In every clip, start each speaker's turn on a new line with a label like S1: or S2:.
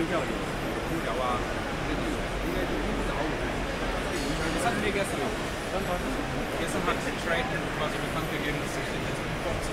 S1: Hatten wir gestern. Gestern hat Traton quasi bekannt gegeben, dass sich den letzten Box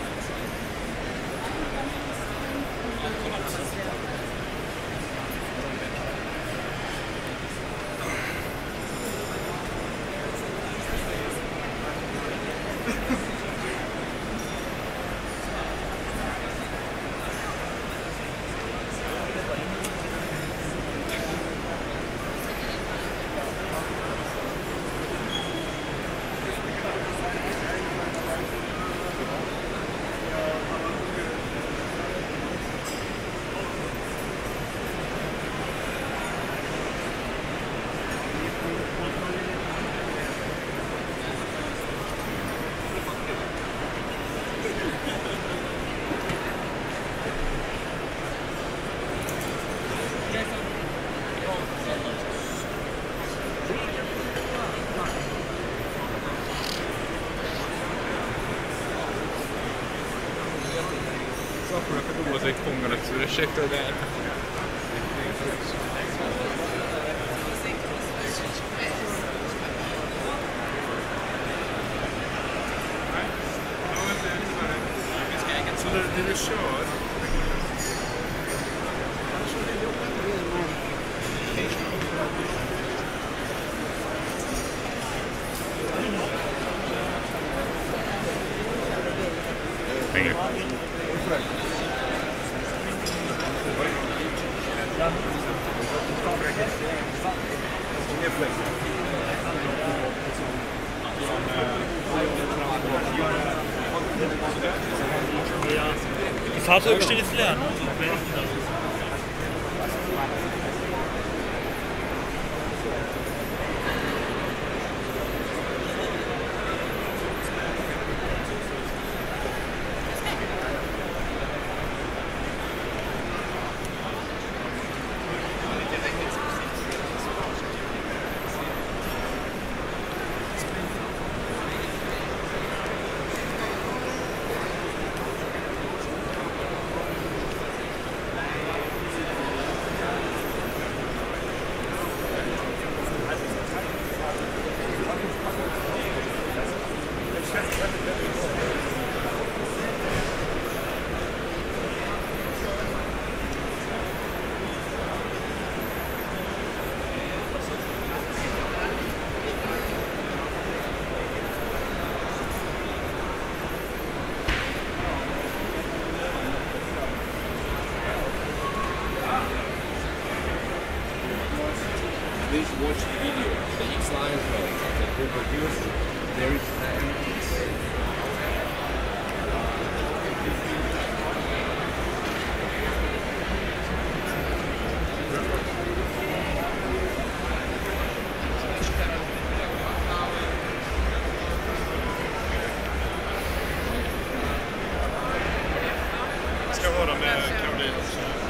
S2: Azért konganak szülesektől, de så när du kör pengar.
S3: Die Fahrzeuge stehen jetzt leer.
S4: Please watch the video. The X-Line that we produced, there is
S2: Ska vara med Caroline också.